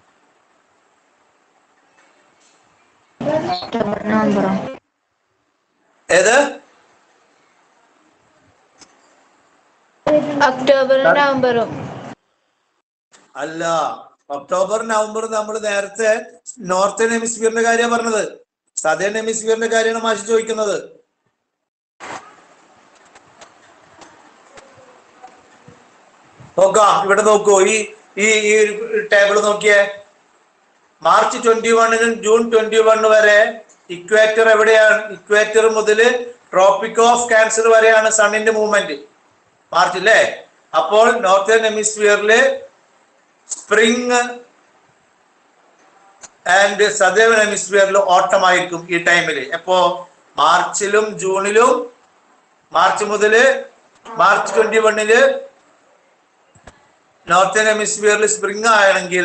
ഏത്? ഒക്ടോബറും നവംബറും. അല്ല, ഒക്ടോബർ നവംബർ നമ്മൾ നേരത്തെ നോർത്തേൺ ഹെമിസ്ഫിയറിന്റെ കാര്യമാണ് പറഞ്ഞത്. സദേൺ ഹെമിസ്ഫിയറിന്റെ കാര്യമാണ് മാഷി ചോദിക്കുന്നത്. നോക്കാം, ഇവിടെ നോക്കൂ, ഈ ടേബിൾ നോക്കിയേ. മാർച്ച് 21 ജൂൺ 21 വരെ ഇക്വേറ്റർ എവിടെയാണ്? ഇക്വേറ്റർ മുതൽ ട്രോപ്പിക് ഓഫ് ക്യാൻസർ വരെയാണ് സണ്ണിന്റെ മൂവ്മെന്റ്. മാർച്ച് അല്ലേ? അപ്പോൾ നോർത്തേൺ ഹെമിസ്ഫിയറില് സ്പ്രിങ് ആൻഡ് സദേൺ ഹെമിസ്ഫിയറിൽ ഓട്ടം ആയിരിക്കും ഈ ടൈമില്. എപ്പോ? മാർച്ചിലും ജൂണിലും. മാർച്ച് മുതല് മാർച്ച് 21 നോർത്തേൺ ഹെമിസ്ഫിയറിൽ സ്പ്രിങ് ആണെങ്കിൽ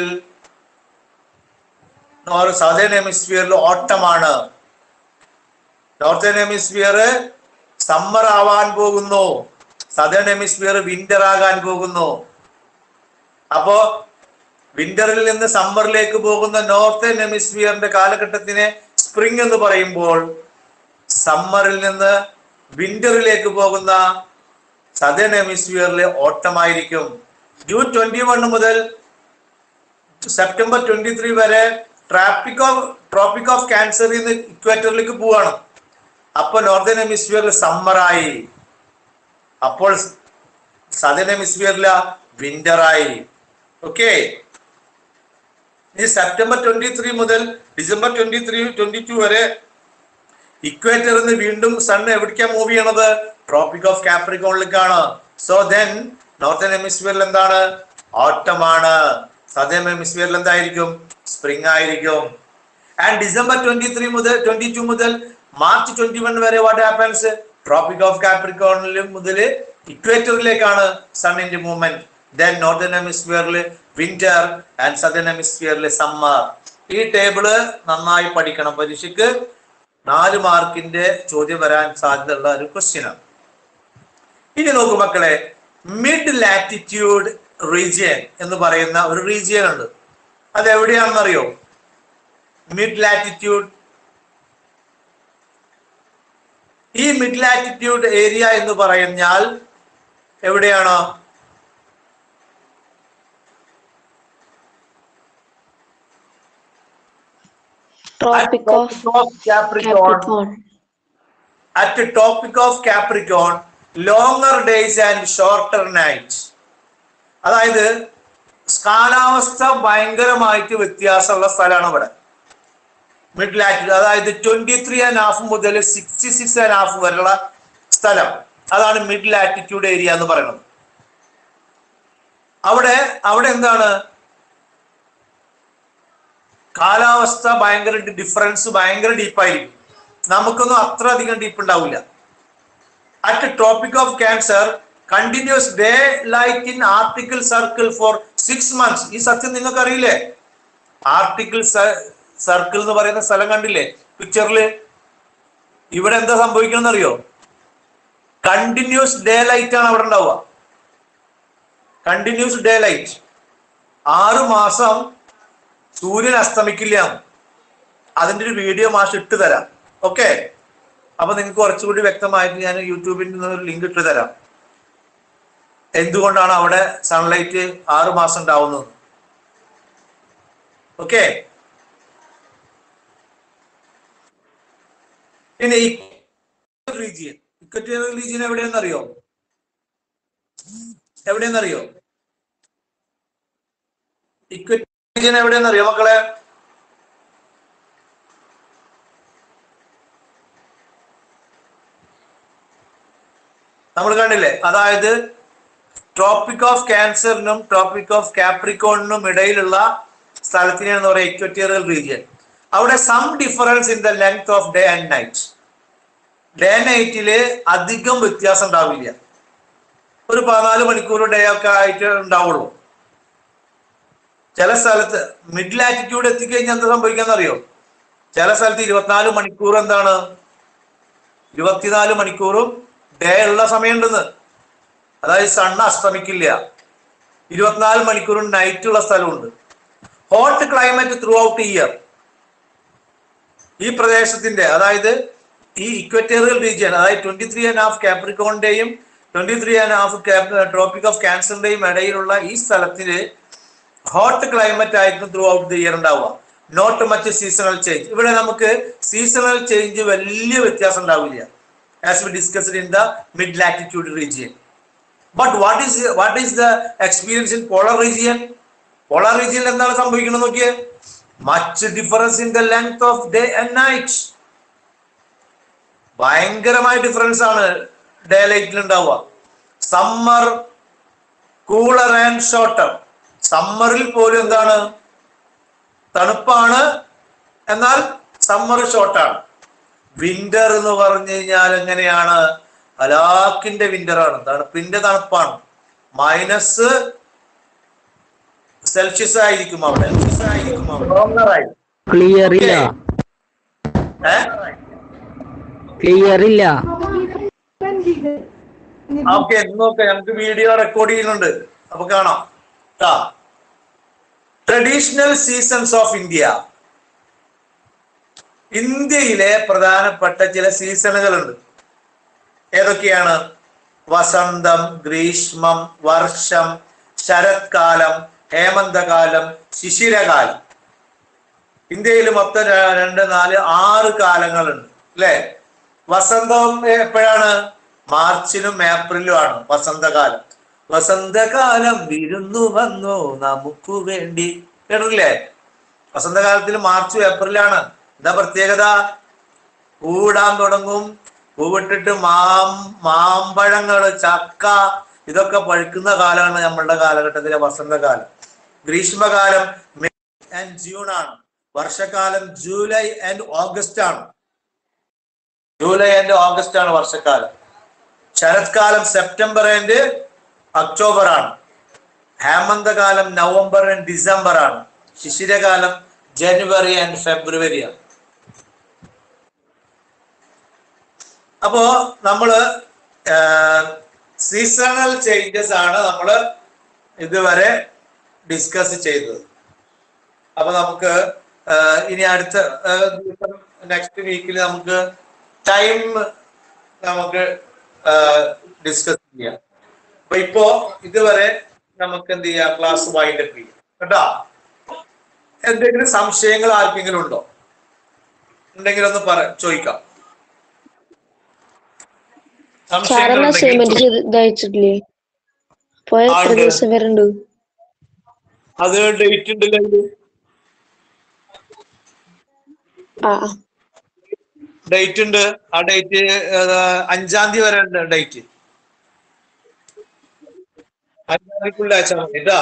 സദേൺ ഹെമിസ്ഫിയറിൽ ഓട്ടമാണ്. നോർത്തേൺ ഹെമിസ്ഫിയർ സമ്മർ ആവാൻ പോകുന്നു, സദേൺ ഹെമിസ്ഫിയർ വിന്റർ ആകാൻ പോകുന്നു. അപ്പോ വിന്ററിൽ നിന്ന് സമ്മറിലേക്ക് പോകുന്ന നോർത്തേൺ ഹെമിസ്ഫിയറിന്റെ കാലഘട്ടത്തിനെ സ്പ്രിംഗ് എന്ന് പറയുമ്പോൾ, സമ്മറിൽ നിന്ന് വിന്ററിലേക്ക് പോകുന്ന സദേൺ ഹെമിസ്ഫിയറിലെ ഓട്ടമായിരിക്കും. ജൂൺ 21 മുതൽ സെപ്റ്റംബർ 23 വരെ ട്രോപ്പിക് ഓഫ് ക്യാൻസറിൽ നിന്ന് ഇക്വേറ്ററിലേക്ക് പോവാണ്. അപ്പൊ നോർത്തേൺ ഹെമിസ്ഫിയറിൽ സമ്മറായി. അപ്പോൾ സദേൺ ഹെമിസ്ഫിയറിൽ വിന്ററായി. ഓക്കെ. ഇനി സെപ്റ്റംബർ 23 മുതൽ ഡിസംബർ 22 വരെ ഇക്വേറ്ററിൽ നിന്ന് വീണ്ടും സൺ എവിടേക്കാണ് മൂവ് ചെയ്യണത്? ട്രോപ്പിക് ഓഫ് കാപ്രിക്കോണിലേക്കാണ്. സോ ദെൻ നോർത്തേൺ ഹെമിസ്ഫിയറിൽ എന്താണ്? ഓട്ടമാണ്. സദേൺ ഹെമിസ്ഫിയറിൽ എന്തായിരിക്കും? സ്പ്രിംഗ് ആയിരിക്കും. ആൻഡ് ഡിസംബർ 22 മുതൽ മാർച്ച് 21 വരെ വാട്ട് ഹാപ്പൻസ്? ട്രോപ്പിക് ഓഫ് കാപ്രിക്കോണിൽ മുതൽ ഇക്വേറ്ററിലേക്കാണ് സണ്ണിന്റെ മൂവ്മെന്റ്. ദെൻ നോർത്തേൺ ഹെമിസ്ഫിയറിൽ വിന്റർ ആൻഡ് സദേൺ ഹെമിസ്ഫിയറിൽ സമ്മർ. ഈ ടേബിള് നന്നായി പഠിക്കണം. പരീക്ഷയ്ക്ക് 4 മാർക്കിന്റെ ചോദ്യം വരാൻ സാധ്യതയുള്ള ഒരു ക്വസ്റ്റ്യൻ ആണ്. ഇനി നോക്കൂ മക്കളെ, മിഡ് ലാറ്റിറ്റ്യൂഡ് റീജിയൻ എന്ന് പറയുന്ന ഒരു റീജിയൻ ഉണ്ട്. അത് എവിടെയാണെന്ന് അറിയോ? Mid latitude. ഈ മിഡ് ലാറ്റിറ്റ്യൂഡ് ഏരിയ എന്ന് പറഞ്ഞാൽ എവിടെയാണ്? Tropic of Capricorn. At the Tropic of Capricorn, longer days and shorter nights. അതായത് കാലാവസ്ഥ ഭയങ്കരമായിട്ട് വ്യത്യാസമുള്ള സ്ഥലമാണ് ഇവിടെ മിഡ് ലാറ്റിറ്റ്യൂഡ്. അതായത് 23.5 മുതൽ 66.5 വരെയുള്ള സ്ഥലം, അതാണ് മിഡ് ലാറ്റിറ്റ്യൂഡ് ഏരിയ എന്ന് പറയുന്നത്. അവിടെ എന്താണ് കാലാവസ്ഥ ഭയങ്കര ഡിഫറൻസ്, ഭയങ്കര ഡീപ്പായിരിക്കും. നമുക്കൊന്നും അത്ര അധികം ഡീപ്പ് ഉണ്ടാവില്ല. At Tropic of Cancer continuous daylight in Arctic Circle for 6 months. ഈ സത്യം നിങ്ങൾക്ക് അറിയില്ലേ? ആർട്ടിക്കൽ സർക്കിൾ എന്ന് പറയുന്ന സ്ഥലം കണ്ടില്ലേ പിക്ചറിൽ? ഇവിടെ എന്താ സംഭവിക്കണം അറിയോ? കണ്ടിന്യൂസ് ഡേ ലൈറ്റ് ആണ് അവിടെ ഉണ്ടാവുക. Continuous day light. 6 മാസം സൂര്യൻ അസ്തമിക്കില്ല. അതിന്റെ ഒരു വീഡിയോ മാഷ് ഇട്ട് തരാം. ഓക്കെ, അപ്പൊ നിങ്ങൾക്ക് കുറച്ചുകൂടി വ്യക്തമായിട്ട് ഞാൻ യൂട്യൂബിൽ നിന്ന് ഒരു ലിങ്ക് ഇട്ട് തരാം, എന്തുകൊണ്ടാണ് അവിടെ സൺലൈറ്റ് 6 മാസം ഉണ്ടാവുന്നത്. ഓക്കെ, പിന്നെ ഇക്വറ്റോറിയൽ റീജിയൻ എവിടെയെന്നറിയോ? ഇക്വറ്റോറിയൽ റീജിയൻ എവിടെയെന്നറിയോ മക്കളെ? നമ്മൾ കണ്ടില്ലേ? അതായത് ട്രോപ്പിക് ഓഫ് ക്യാൻസറിനും ട്രോപ്പിക് ഓഫ് കാപ്രിക്കോണിനും ഇടയിലുള്ള സ്ഥലത്തിനെയാണ് പറയുക ഇക്വറ്റോറിയൽ റീജിയൻ. അവിടെ some difference in the length of day and night. Day നൈറ്റില് അധികം വ്യത്യാസം ഉണ്ടാവില്ല. ഒരു 14 മണിക്കൂർ ഡേ ഒക്കെ ആയിട്ട് ഉണ്ടാവുള്ളൂ. ചില സ്ഥലത്ത് മിഡ് ലാറ്റിറ്റ്യൂഡ് എത്തിക്കഴിഞ്ഞാൽ എന്താ സംഭവിക്കാന്നറിയോ? ചില സ്ഥലത്ത് 24 മണിക്കൂർ എന്താണ് 24 മണിക്കൂറും ഡേ ഉള്ള സമയമുണ്ടെന്ന്. അതായത് സണ്ണ് അസ്തമിക്കില്ല. 24 മണിക്കൂറും നൈറ്റ് ഉള്ള സ്ഥലമുണ്ട്. Hot climate throughout year. ഈ പ്രദേശത്തിന്റെ, അതായത് ഈ ഇക്വറ്റോറിയൽ റീജിയൻ, അതായത് 23.5 കാപ്രിക്കോണിന്റെയും 23.5 ട്രോപ്പിക് ഓഫ് ക്യാൻസറിന്റെയും ഇടയിലുള്ള ഈ സ്ഥലത്തിന് ഹോട്ട് ക്ലൈമറ്റ് ആയിരിക്കും ത്രൂ ഔട്ട് ദി ഇയർ ഉണ്ടാവുക. Not much seasonal change. ഇവിടെ നമുക്ക് സീസണൽ ചേഞ്ച് വലിയ വ്യത്യാസം ഉണ്ടാവില്ല, as we discussed in the mid latitude region. But what is the experience in polar region? Polar region എന്താണ് സംഭവിക്കുന്നത് നോക്കിയേ? Much difference in the length of day and night. ഭയങ്കരമായ difference ആണ് ഡേ ലൈറ്റിൽ ഉണ്ടാവുക. Summer cooler and shorter. സമ്മറിൽ പോലും എന്താണ് തണുപ്പാണ്, എന്നാൽ സമ്മർ ഷോർട്ടാണ്. വിന്റർ എന്ന് പറഞ്ഞു കഴിഞ്ഞാൽ എങ്ങനെയാണ്? ഹലാക്കിന്റെ വിന്റർ ആണ്, തണുപ്പിന്റെ തണുപ്പാണ്. -celsius ആയിരിക്കും അവിടെ. ക്ലിയർ ഇല്ല. ഓക്കെ, നോക്കെ നമുക്ക് വീഡിയോ റെക്കോർഡ് ചെയ്യുന്നുണ്ട്, അപ്പൊ കാണാം. Traditional seasons of India. ഇന്ത്യയിലെ പ്രധാനപ്പെട്ട ചില സീസണുകളുണ്ട്. ഏതൊക്കെയാണ്? വസന്തം, ഗ്രീഷ്മം, വർഷം, ശരത്കാലം, ഹേമന്തകാലം, ശിശിരകാലം. ഇന്ത്യയിൽ മൊത്തം 2, 4, 6 കാലങ്ങളുണ്ട് അല്ലെ? വസന്തം എപ്പോഴാണ്? മാർച്ചിലും ഏപ്രിലും ആണ് വസന്തകാലം. വസന്തകാലം വിരുന്നു വന്നു നമുക്ക് വേണ്ടി, കേട്ടില്ലേ? വസന്തകാലത്തിൽ മാർച്ചും ഏപ്രിലാണ്. എന്താ പ്രത്യേകത? പൂവിടാൻ തുടങ്ങും. പൂവിട്ടിട്ട് മാമ്പഴങ്ങള്, ചക്ക, ഇതൊക്കെ പഴുക്കുന്ന കാലമാണ് നമ്മളുടെ കാലഘട്ടത്തിലെ വസന്തകാലം. ഗ്രീഷ്മകാലം മെയ് ആൻഡ് ജൂൺ ആണ്. വർഷക്കാലം ജൂലൈ ആൻഡ് ഓഗസ്റ്റ് ആണ്. വർഷക്കാലം. ശരത്കാലം സെപ്റ്റംബർ ആൻഡ് ഒക്ടോബർ ആണ്. ഹേമന്തകാലം നവംബർ ആൻഡ് ഡിസംബർ ആണ്. ശിശിരകാലം ജനുവരി ആൻഡ് ഫെബ്രുവരി ആണ്. അപ്പോ നമ്മള് സീസണൽ ചേഞ്ചസ് ആണ് നമ്മൾ ഇതുവരെ ഡിസ്കസ് ചെയ്തത്. അപ്പൊ നമുക്ക് ഇനി അടുത്ത നെക്സ്റ്റ് വീക്കിൽ നമുക്ക് ടൈം നമുക്ക് ഡിസ്കസ് ചെയ്യാം. അപ്പൊ ഇപ്പോ ഇതുവരെ നമുക്ക് എന്ത് ചെയ്യാം, ക്ലാസ് വൈൻഡപ്പ് ചെയ്യാം കേട്ടോ. എന്തെങ്കിലും സംശയങ്ങൾ ആർക്കെങ്കിലും ഉണ്ടോ? ഉണ്ടെങ്കിൽ ഒന്ന് ചോദിക്കാം. സംശയങ്ങൾ സാറെന്നാ ഉണ്ടെങ്കിൽ അസൈൻമെന്റ് ഇതയച്ചിട്ടില്ലേ? പോയ എത്ര ദിവസം വരെ ഉണ്ട്? അത് ഡേറ്റ് ഉണ്ടല്ലോ. ഡേറ്റ് ഉണ്ട്. ആ ഡേറ്റ് 5-ാം തീയതി വരെ ഉണ്ട് ഡേറ്റ്. 5-ാം തീയതിക്കുള്ളിൽ അയച്ചാൽ മതി കേട്ടോ.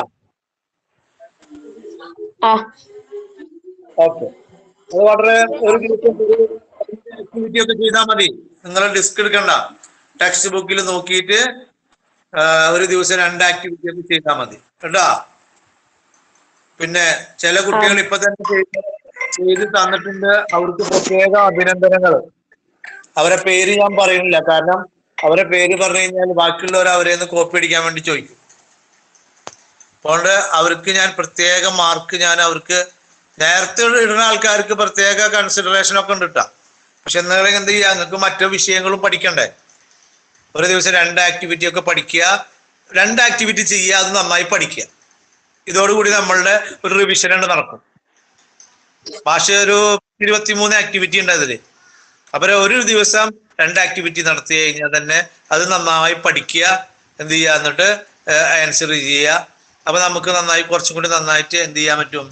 ഓക്കെ. അത് വളരെ ഒരു ദിവസം ആക്ടിവിറ്റി ഒക്കെ ചെയ്താൽ മതി. നിങ്ങൾ ഡിസ്ക് എടുക്കണ്ട. ടെക്സ്റ്റ് ബുക്കിൽ നോക്കിയിട്ട് ഒരു ദിവസം 2 ആക്ടിവിറ്റി ഒക്കെ ചെയ്താൽ മതി കേട്ടോ. പിന്നെ ചില കുട്ടികൾ ഇപ്പൊ തന്നെ ചെയ്ത് തന്നിട്ടുണ്ട്. അവർക്ക് പ്രത്യേക അഭിനന്ദനങ്ങൾ. അവരെ പേര് ഞാൻ പറയുന്നില്ല, കാരണം അവരെ പേര് പറഞ്ഞു കഴിഞ്ഞാൽ ബാക്കിയുള്ളവർ അവരെ ഒന്ന് കോപ്പി അടിക്കാൻ വേണ്ടി ചോദിക്കും. അതുകൊണ്ട് അവർക്ക് ഞാൻ പ്രത്യേക മാർക്ക് ഞാൻ അവർക്ക് നേരത്തെ ഇടുന്ന ആൾക്കാർക്ക് പ്രത്യേക കൺസിഡറേഷൻ ഒക്കെ ഉണ്ട് കേട്ടോ. പക്ഷെ എന്തെങ്കിലും എന്ത് ചെയ്യുക, നിങ്ങൾക്ക് മറ്റു വിഷയങ്ങളും പഠിക്കണ്ടേ. ഒരു ദിവസം 2 ആക്ടിവിറ്റി ഒക്കെ പഠിക്കുക, 2 ആക്ടിവിറ്റി ചെയ്യുക, അത് നന്നായി പഠിക്കുക. ഇതോടുകൂടി നമ്മളുടെ ഒരു റിവിഷൻ നടക്കും. ഭാഷ ഒരു 23 ആക്ടിവിറ്റി ഉണ്ട് അതില്. അപ്പൊ ഒരു ദിവസം 2 ആക്ടിവിറ്റി നടത്തി കഴിഞ്ഞാൽ തന്നെ അത് നന്നായി പഠിക്കുക, എന്ത് ചെയ്യുക, എന്നിട്ട് ആൻസർ ചെയ്യുക. അപ്പൊ നമുക്ക് നന്നായി കുറച്ചും കൂടി നന്നായിട്ട് എന്ത് ചെയ്യാൻ പറ്റും,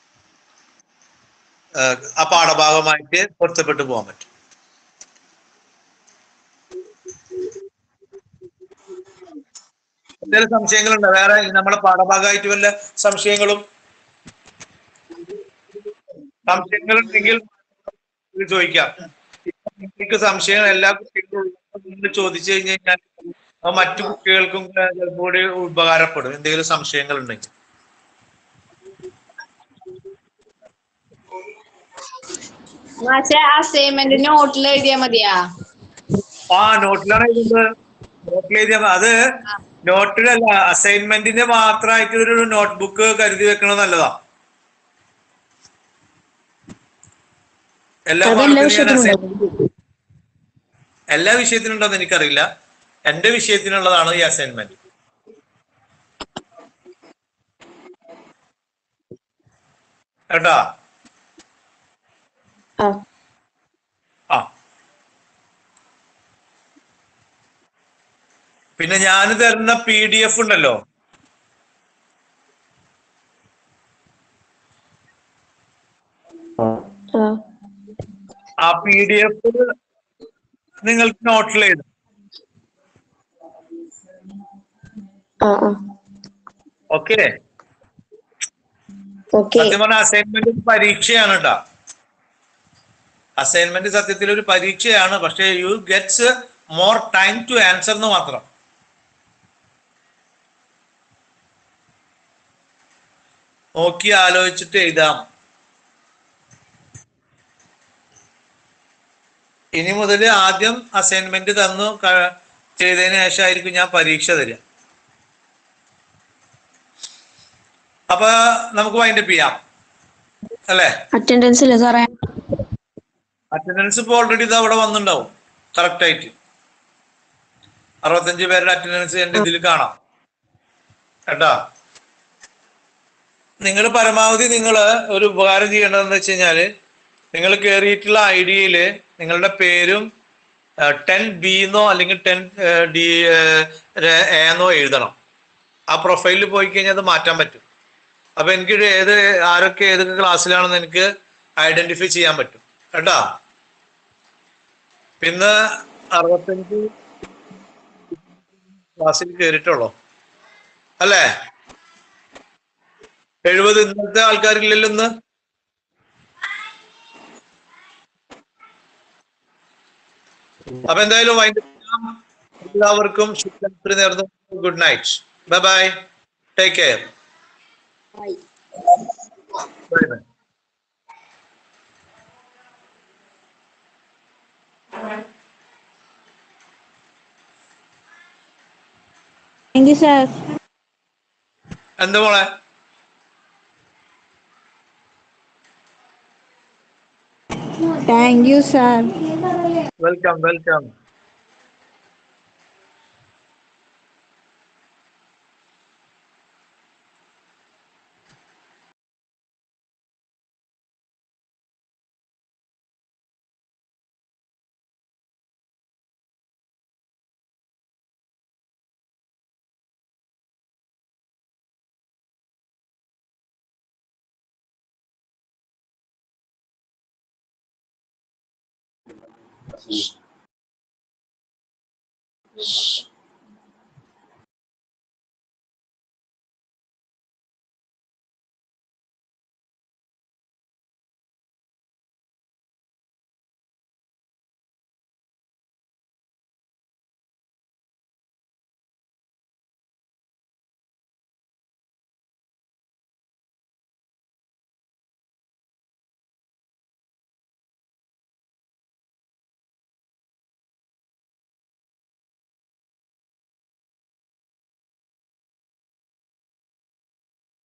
ആ പാഠഭാഗമായിട്ട് പൊരുത്തപ്പെട്ടു പോകാൻ പറ്റും. എന്തെങ്കിലും സംശയങ്ങളുണ്ടോ? വേറെ നമ്മളെ പാഠഭാഗമായിട്ട് വല്ല സംശയങ്ങളുണ്ടെങ്കിൽ ചോദിക്കാം. നിങ്ങൾക്ക് സംശയങ്ങൾ എല്ലാ കുട്ടികളും ചോദിച്ചു കഴിഞ്ഞു കഴിഞ്ഞാൽ മറ്റു കുട്ടികൾക്കും കൂടി ഉപകാരപ്പെടും. എന്തെങ്കിലും സംശയങ്ങൾ ഉണ്ടെങ്കിൽ അസൈൻമെന്റ് നോട്ടിൽ എഴുതിയാ മതിയാ? നോട്ടിലാണ് എഴുതുന്നത്. നോട്ടിൽ എഴുതിയാ അത് നോട്ടിലല്ല, അസൈൻമെന്റിന് മാത്രമായിട്ട് ഒരു നോട്ട്ബുക്ക് കരുതി വെക്കണത് നല്ലതാ. എല്ലാ വിഷയത്തിനുണ്ടോന്ന് എനിക്കറിയില്ല. എന്റെ വിഷയത്തിനുള്ളതാണ് ഈ അസൈൻമെന്റ് കേട്ടാ. പിന്നെ ഞാൻ തരുന്ന PDF ഉണ്ടല്ലോ, ആ PDF നിങ്ങൾക്ക് നോട്ടിൽ എഴുതാം. ഓക്കെ. സത്യം പറഞ്ഞ അസൈൻമെന്റ് പരീക്ഷയാണ് കേട്ടോ. അസൈൻമെന്റ് സത്യത്തിൽ ഒരു പരീക്ഷയാണ്. പക്ഷെ you gets more time to answer എന്ന് മാത്രം. നോക്കി ആലോചിച്ചിട്ട് എഴുതാം. ഇനി മുതൽ ആദ്യം അസൈൻമെന്റ് തന്നു ചെയ്തതിനു ശേഷമായിരിക്കും ഞാൻ പരീക്ഷ തരിക. അപ്പൊ നമുക്ക് വൈൻഡപ്പ് ചെയ്യാം അല്ലേ? അറ്റൻഡൻസ് ഇല്ല സാറേ? അറ്റൻഡൻസ് ഇപ്പൊ ഓൾറെഡി ഇത് അവിടെ വന്നിട്ടുണ്ടാവും കറക്റ്റ് ആയിട്ട്. 65 പേരുടെ അറ്റൻഡൻസ് എന്റെ ഇതിൽ കാണാം കേട്ടാ. നിങ്ങൾ പരമാവധി നിങ്ങൾ ഒരു ഉപകാരം ചെയ്യേണ്ടതെന്ന് വെച്ച് കഴിഞ്ഞാല്, നിങ്ങൾ കയറിയിട്ടുള്ള ഐഡിയയില് നിങ്ങളുടെ പേരും 10B എന്നോ അല്ലെങ്കിൽ 10D എന്നോ എഴുതണം. ആ പ്രൊഫൈലിൽ പോയി കഴിഞ്ഞാൽ അത് മാറ്റാൻ പറ്റും. അപ്പൊ എനിക്ക് ആരൊക്കെ ഏതൊക്കെ ക്ലാസ്സിലാണെന്ന് എനിക്ക് ഐഡന്റിഫൈ ചെയ്യാൻ പറ്റും കേട്ടാ. പിന്നെ 65 ക്ലാസ്സിൽ കയറിയിട്ടുള്ളോ അല്ലേ? 70 ഇന്നത്തെ ആൾക്കാരില്ലല്ലോ ഇന്ന്. അപ്പൊ എന്തായാലും എല്ലാവർക്കും ശുഭരാത്രി നേർന്നു. Good night. Bye bye. Take care. Bye bye. Thank you sir. എന്താ മോളെ? Thank you sir. Welcome welcome.